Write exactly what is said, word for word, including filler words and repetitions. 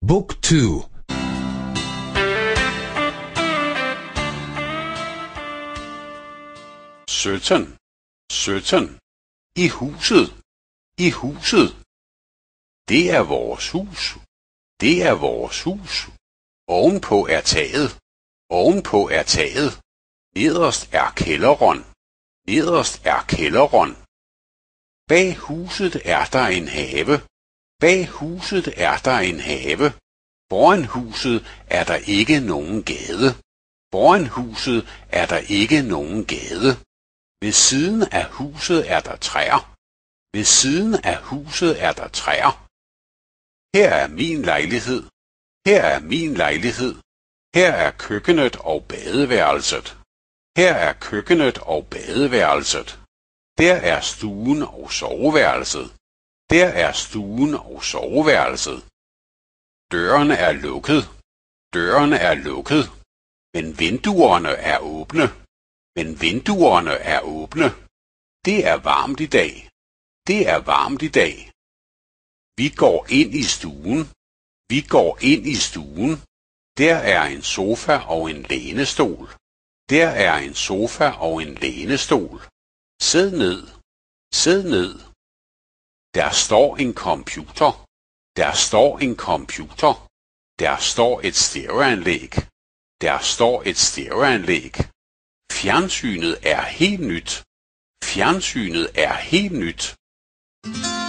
Book two. sytten, sytten. I huset, i huset. Det er vores hus, det er vores hus. Ovenpå er taget, ovenpå er taget. Nederst er kælderen, nederst er kælderen. Bag huset er der en have, bag huset er der en have. Foran huset er der ikke nogen gade, foran huset er der ikke nogen gade. Ved siden af huset er der træer, ved siden af huset er der træer. Her er min lejlighed, her er min lejlighed. Her er køkkenet og badeværelset. Her er køkkenet og badeværelset. Der er stuen og soveværelset. Der er stuen og soveværelset. Døren er lukket. Døren er lukket. Men vinduerne er åbne. Men vinduerne er åbne. Det er varmt i dag. Det er varmt i dag. Vi går ind i stuen. Vi går ind i stuen. Der er en sofa og en lænestol. Der er en sofa og en lænestol. Sid ned. Sid ned. Der står en computer. Der står en computer. Der står et stereoanlæg. Der står et stereoanlæg. Fjernsynet er helt nyt. Fjernsynet er helt nyt.